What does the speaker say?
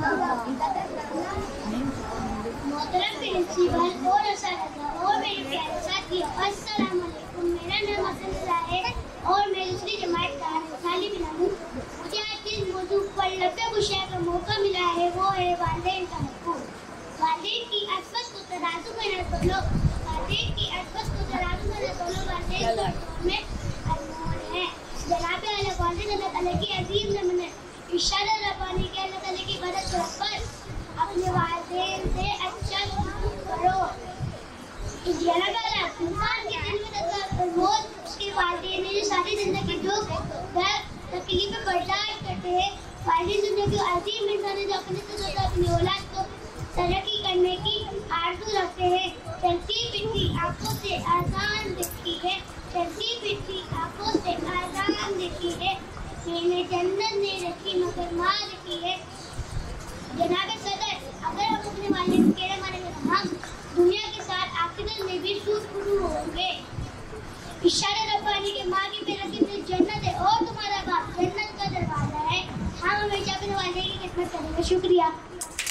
मोहतरम प्रिंसिपल और असातिज़ा और मेरे प्यारे साथियों, अस्सलाम वालेकुम। मेरा नाम हसन है और मैं दूसरी जमात का तालिब इल्म हूँ। मुझे आज जिस मौजू पर लफ्ज़ गुशार का मौका मिला है वो है वालिदैन का हुकूक। वालिदैन की अज़मत को तराजू में न तोलो, वालिदैन की अज़मत को तराजू में न तोलो, वालिदैन तो में अनमोल है। जनाब आला वालिदैन अल्लाह ताला की अज़ीम ज़मानत इशारा रब्बानी के अल्लाह ताला की इबादत कर अपने वालिदैन से अच्छा सलूक करो। इंसान के दिल में मौत उसके वालिदैन ने सारी जिंदगी जो तकलीफें बर्दाश्त करते हैं, वालिदैन जिंदगी अजीम इंसान है जो अपने से अपनी औलाद को तरक्की करने की आरज़ू रखते हैं। चलती फिरती आंखों से आसान दिखती है, चलती फिरती आंखों से आसान दिखती है, मैंने जन्नत नहीं रखी मगर माँ रखी है। जनाब सदर, अगर हम अपने वालिदैन के माने हम दुनिया के साथ आखिरत में भी शुरू होंगे। इशारा रब्बानी के माँ की बेरहमी में जन्नत है और तुम्हारा बाप जन्नत का दरवाजा है। हम हमेशा अपने वालिदैन की खिदमत करेंगे। शुक्रिया।